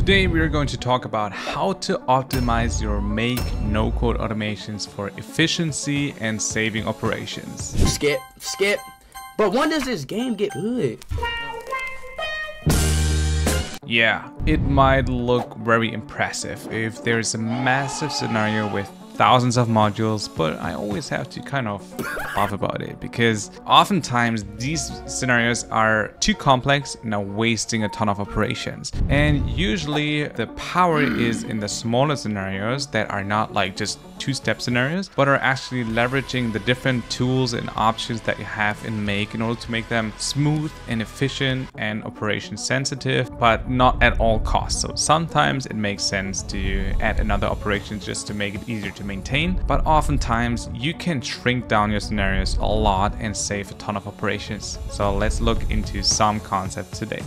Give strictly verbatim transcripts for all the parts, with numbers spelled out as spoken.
Today we are going to talk about how to optimize your make no-code automations for efficiency and saving operations. Skip, skip. But when does this game get good? Yeah, it might look very impressive if there's a massive scenario with thousands of modules, but I always have to kind of laugh about it because oftentimes these scenarios are too complex and are wasting a ton of operations. And usually the power is in the smaller scenarios that are not like just two-step scenarios, but are actually leveraging the different tools and options that you have in Make in order to make them smooth and efficient and operation sensitive, but not at all costs. So sometimes it makes sense to add another operation just to make it easier to maintain, but oftentimes you can shrink down your scenarios a lot and save a ton of operations. So let's look into some concepts today.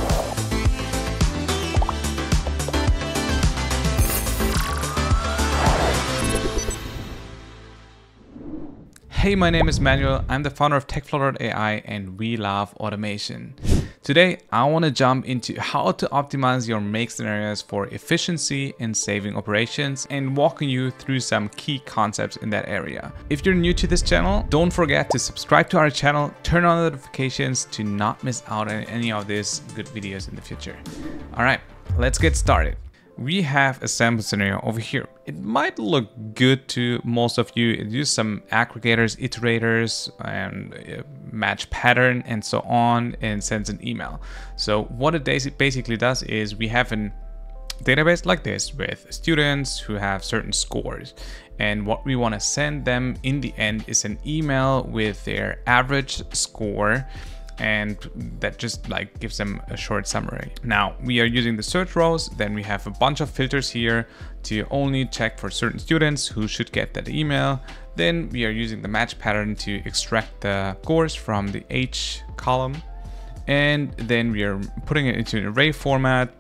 Hey, my name is Manuel. I'm the founder of Techflow dot A I and we love automation. Today, I want to jump into how to optimize your make scenarios for efficiency and saving operations and walking you through some key concepts in that area. If you're new to this channel, don't forget to subscribe to our channel, turn on notifications to not miss out on any of these good videos in the future. All right, let's get started. We have a sample scenario over here. It might look good to most of you. It uses some aggregators, iterators, and match pattern and so on, and sends an email. So what it basically does is we have a database like this with students who have certain scores. And what we want to send them in the end is an email with their average score, and that just like gives them a short summary. Now we are using the search rows, then we have a bunch of filters here to only check for certain students who should get that email. Then we are using the match pattern to extract the scores from the H column. And then we are putting it into an array format.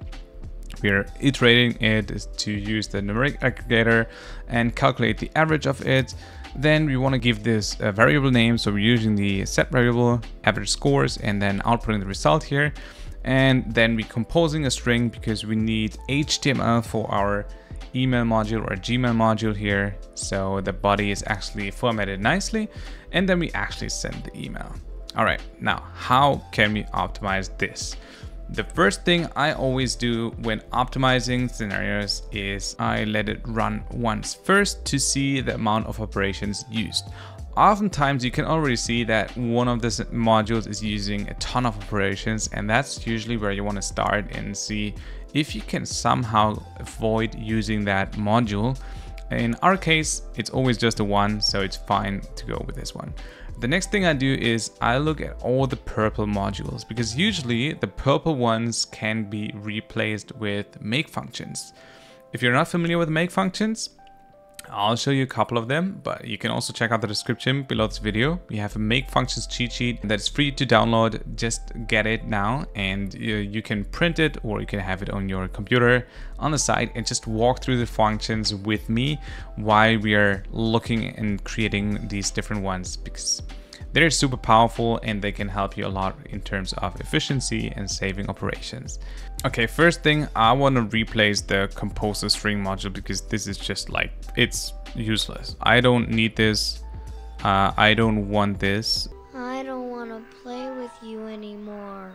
We are iterating it to use the numeric aggregator and calculate the average of it. Then we want to give this a variable name, so we're using the set variable average scores and then outputting the result here. And then we're composing a string because we need H T M L for our email module or Gmail module here, so the body is actually formatted nicely, and then we actually send the email. All right, now how can we optimize this? The first thing I always do when optimizing scenarios is I let it run once first to see the amount of operations used. Oftentimes you can already see that one of the modules is using a ton of operations, and that's usually where you want to start and see if you can somehow avoid using that module. In our case, it's always just a one, so it's fine to go with this one. The next thing I do is I look at all the purple modules, because usually the purple ones can be replaced with make functions. If you're not familiar with make functions, I'll show you a couple of them, but you can also check out the description below this video. We have a make functions cheat sheet that's free to download. Just get it now, and you, you can print it or you can have it on your computer on the side and just walk through the functions with me while we are looking and creating these different ones, because they're super powerful and they can help you a lot in terms of efficiency and saving operations. Okay, first thing, I want to replace the composer string module because this is just like, it's useless. I don't need this. Uh, I don't want this. I don't want to play with you anymore.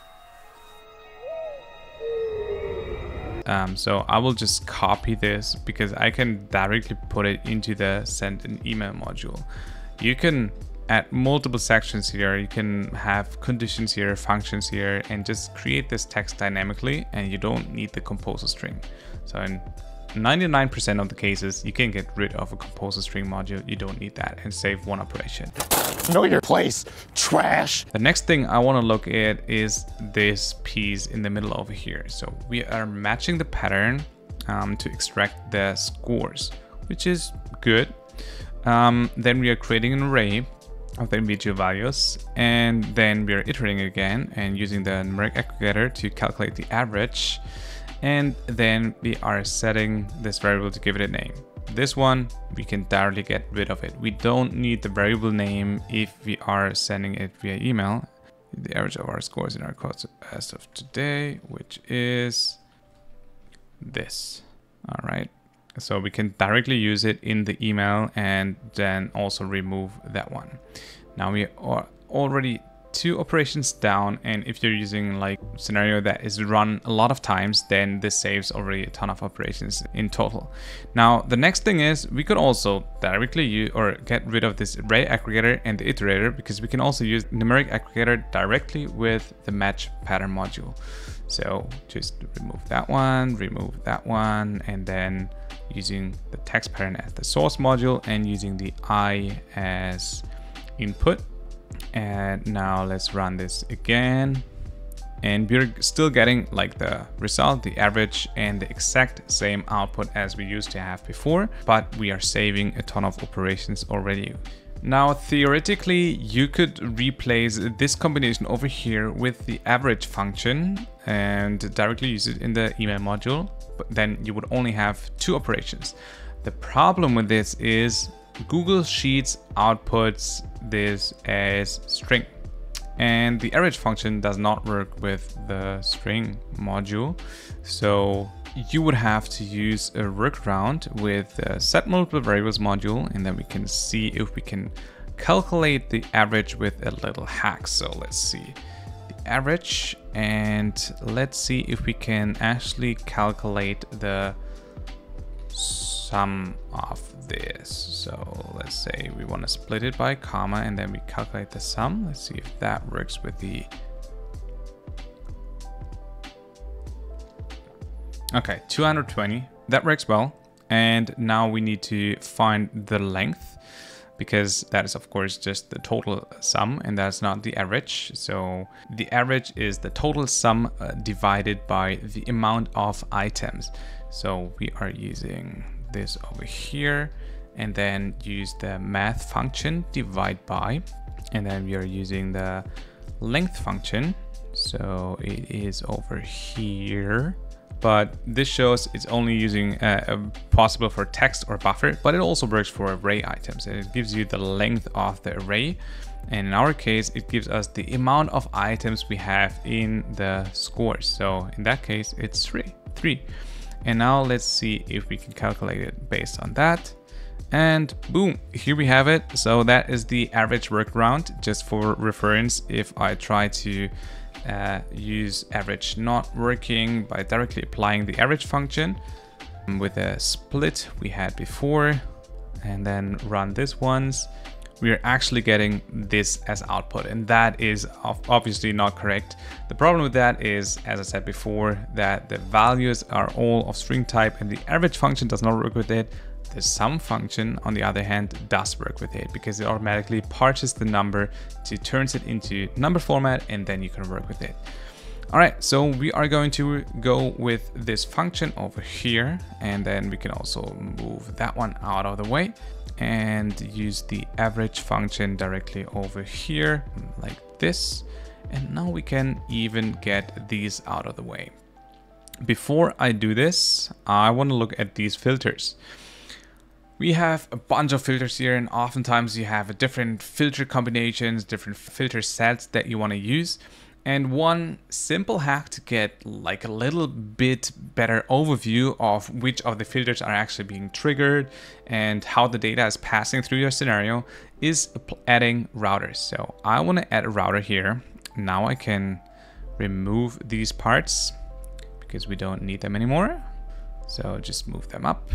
Um, so I will just copy this because I can directly put it into the send an email module. You can add multiple sections here, you can have conditions here, functions here, and just create this text dynamically, and you don't need the composer string. So in ninety-nine percent of the cases, you can get rid of a composer string module. You don't need that and save one operation. Know your place, trash. The next thing I want to look at is this piece in the middle over here. So we are matching the pattern um, to extract the scores, which is good. Um, then we are creating an array of the individual values, and then we are iterating again and using the numeric aggregator to calculate the average, and then we are setting this variable to give it a name. This one we can directly get rid of it. We don't need the variable name if we are sending it via email. The average of our scores in our course as of today, which is this. All right. So we can directly use it in the email and then also remove that one. Now we are already two operations down, and if you're using like scenario that is run a lot of times, then this saves already a ton of operations in total. Now the next thing is we could also directly use or get rid of this array aggregator and the iterator, because we can also use numeric aggregator directly with the match pattern module. So just remove that one, remove that one, and then using the text pattern as the source module and using the I as input. And now let's run this again, and we're still getting like the result, the average, and the exact same output as we used to have before, but we are saving a ton of operations already. Now theoretically you could replace this combination over here with the average function and directly use it in the email module, but then you would only have two operations. The problem with this is Google Sheets outputs this as string, and the average function does not work with the string module. So you would have to use a workaround with the set multiple variables module, and then we can see if we can calculate the average with a little hack. So let's see the average, and let's see if we can actually calculate the sum of this. So let's say we want to split it by comma, and then we calculate the sum. Let's see if that works with the okay, two hundred twenty. That works well. And now we need to find the length, because that is of course just the total sum and that's not the average. So the average is the total sum uh, divided by the amount of items. So we are using this over here, and then use the math function divide by, and then we are using the length function. So it is over here, but this shows it's only using uh, possible for text or buffer, but it also works for array items, and it gives you the length of the array. And in our case, it gives us the amount of items we have in the scores. So in that case, it's three, three. And now let's see if we can calculate it based on that. And boom, here we have it. So that is the average workaround. Just for reference, if I try to uh, use average not working by directly applying the average function with a split we had before, and then run this once, we are actually getting this as output, and that is obviously not correct. The problem with that is, as I said before, that the values are all of string type and the average function does not work with it. The sum function, on the other hand, does work with it, because it automatically parses the number to turns it into number format, and then you can work with it. All right, so we are going to go with this function over here, and then we can also move that one out of the way and use the average function directly over here like this. And now we can even get these out of the way. Before I do this, I want to look at these filters. We have a bunch of filters here, and oftentimes you have different filter combinations, different filter sets that you want to use. And one simple hack to get like a little bit better overview of which of the filters are actually being triggered and how the data is passing through your scenario is adding routers. So I want to add a router here. Now I can remove these parts because we don't need them anymore. So just move them up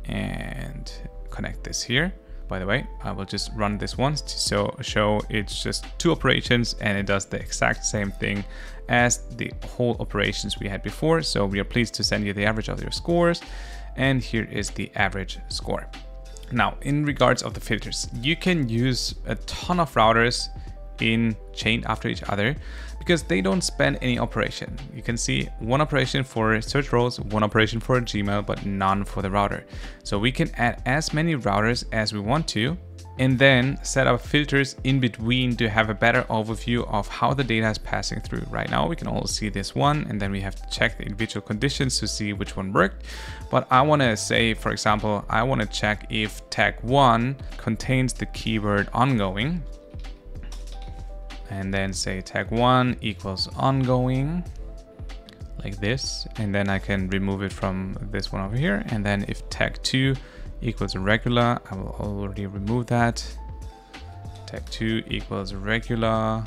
and connect this here. By the way, I will just run this once to so show it's just two operations, and it does the exact same thing as the whole operations we had before. So we are pleased to send you the average of your scores, and here is the average score. Now, in regards of the filters, you can use a ton of routers in chained after each other because they don't spend any operation. You can see one operation for search rows, one operation for Gmail, but none for the router. So we can add as many routers as we want to, and then set up filters in between to have a better overview of how the data is passing through. Right now we can all see this one, and then we have to check the individual conditions to see which one worked. But I want to say, for example, I want to check if tag one contains the keyword ongoing, and then say tag one equals ongoing. like this, and then I can remove it from this one over here. And then if tag two equals regular, I will already remove that. Tag two equals regular,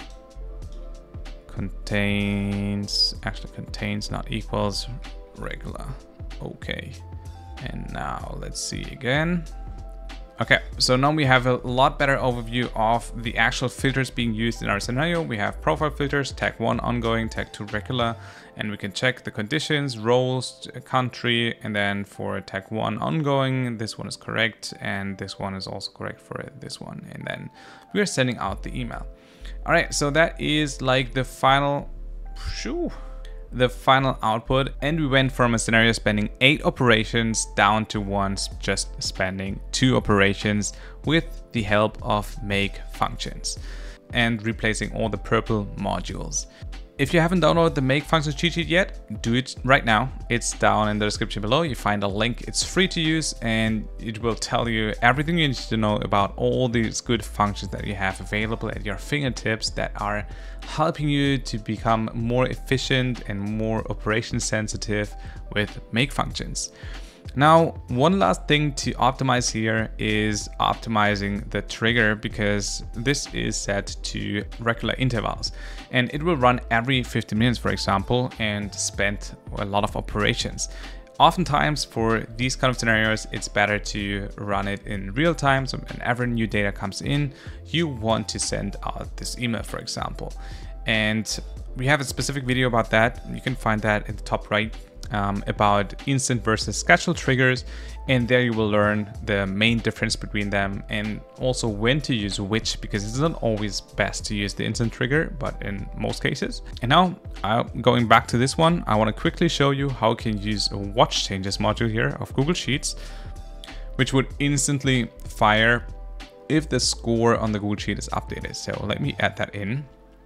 contains, actually contains, not equals, regular. Okay, and now let's see again. Okay, so now we have a lot better overview of the actual filters being used in our scenario. We have profile filters, tag one ongoing, tag two regular, and we can check the conditions, roles, country, and then for tag one ongoing, this one is correct, and this one is also correct for this one. And then we are sending out the email. All right, so that is like the final, shoo, the final output, and we went from a scenario spanning eight operations down to one just spanning two operations with the help of make functions and replacing all the purple modules. If you haven't downloaded the make functions cheat sheet yet, do it right now. It's down in the description below. You find a link. It's free to use, and it will tell you everything you need to know about all these good functions that you have available at your fingertips that are helping you to become more efficient and more operation sensitive with make functions. Now, one last thing to optimize here is optimizing the trigger, because this is set to regular intervals and it will run every fifteen minutes, for example, and spend a lot of operations. Oftentimes for these kind of scenarios, it's better to run it in real time. So whenever new data comes in, you want to send out this email, for example. And we have a specific video about that. You can find that in the top right. Um, about instant versus scheduled triggers, and there you will learn the main difference between them and also when to use which, because it's not always best to use the instant trigger, but in most cases. And now uh, going back to this one, I want to quickly show you how you can use a watch changes module here of Google Sheets, which would instantly fire if the score on the Google Sheet is updated. So let me add that in,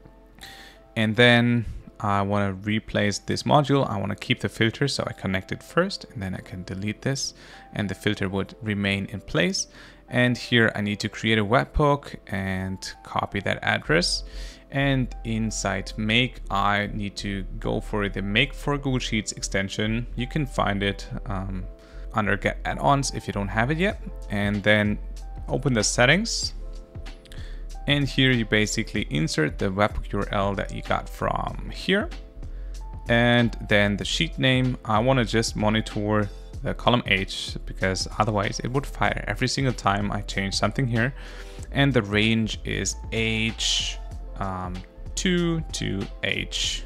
and then I want to replace this module. I want to keep the filter, so I connect it first, and then I can delete this, and the filter would remain in place. And here I need to create a webhook and copy that address. And inside make, I need to go for the make for Google Sheets extension. You can find it um, under get add-ons if you don't have it yet. And then open the settings. And here you basically insert the webhook U R L that you got from here. And then the sheet name, I want to just monitor the column H, because otherwise it would fire every single time I change something here. And the range is H um, two to H.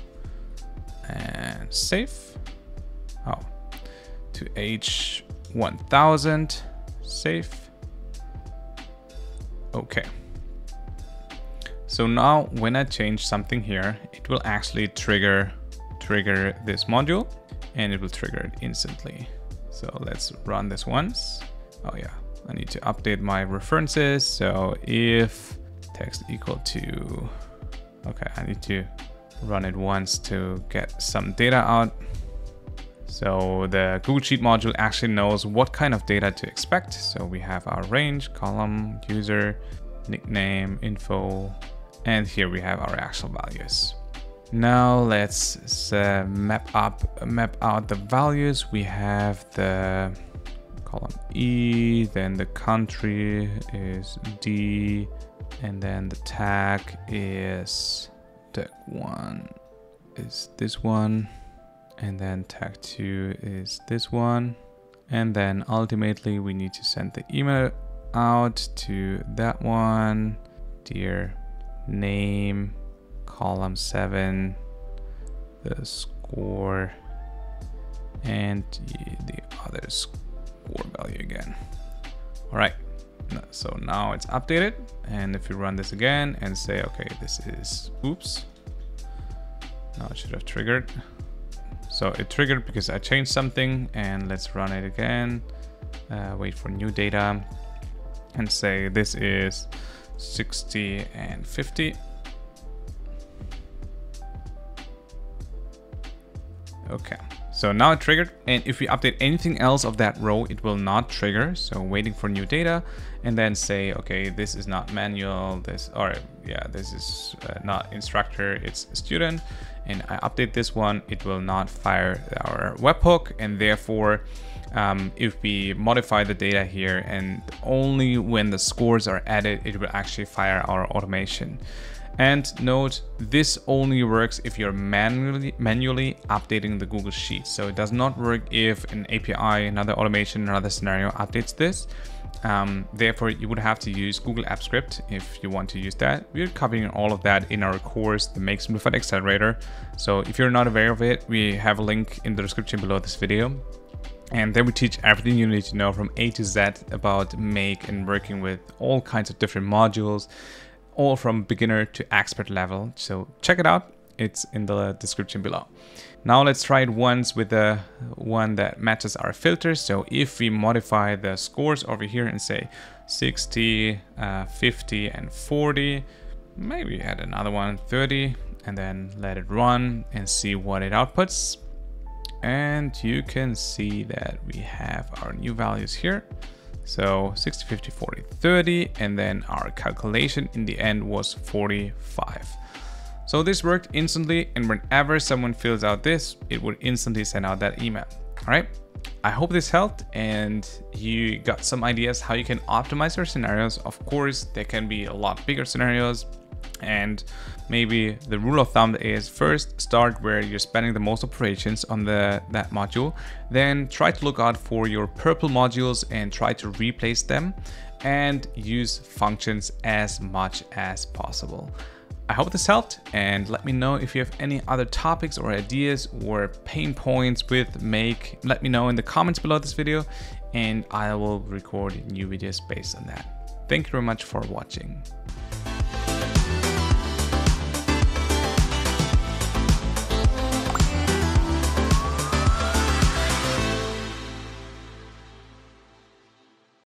And save. Oh, to H one thousand. Save. Okay. So now when I change something here, it will actually trigger trigger this module, and it will trigger it instantly. So let's run this once. Oh yeah, I need to update my references. So if text equal to, okay, I need to run it once to get some data out. So the Google Sheet module actually knows what kind of data to expect. So we have our range, column, user, nickname, info, and here we have our actual values. Now let's uh, map up, map out the values. We have the column E, then the country is D, and then the tag is tag one is this one, and then tag two is this one, and then ultimately we need to send the email out to that one. Dear name, column seven, the score, and the other score value again. All right, so now it's updated, and if you run this again and say, okay, this is, oops, now it should have triggered. So it triggered because I changed something, and let's run it again. Uh, wait for new data and say this is sixty and fifty. Okay, So now it triggered, and if we update anything else of that row, it will not trigger. So waiting for new data, and then say, okay, this is not manual, this, or yeah, this is uh, not instructor, it's student, and I update this one, it will not fire our webhook, and therefore, um, if we modify the data here, and only when the scores are added, it will actually fire our automation. And note, this only works if you're manually manually updating the Google Sheets. So it does not work if an A P I, another automation, another scenario updates this. Um, therefore, you would have to use Google Apps Script if you want to use that. We're covering all of that in our course, the Make Simplified Accelerator. So if you're not aware of it, we have a link in the description below this video. And then we teach everything you need to know from A to Z about Make and working with all kinds of different modules, all from beginner to expert level. So check it out, it's in the description below. Now let's try it once with the one that matches our filters. So if we modify the scores over here and say sixty, uh, fifty and forty, maybe add another one, thirty, and then let it run and see what it outputs. And you can see that we have our new values here. So sixty, fifty, forty, thirty, and then our calculation in the end was forty-five. So this worked instantly, and whenever someone fills out this, it would instantly send out that email. All right, I hope this helped and you got some ideas how you can optimize your scenarios. Of course, there can be a lot bigger scenarios, and maybe the rule of thumb is first start where you're spending the most operations on the that module, then try to look out for your purple modules and try to replace them, and use functions as much as possible. I hope this helped, and let me know if you have any other topics or ideas or pain points with Make. Let me know in the comments below this video, and I will record new videos based on that. Thank you very much for watching.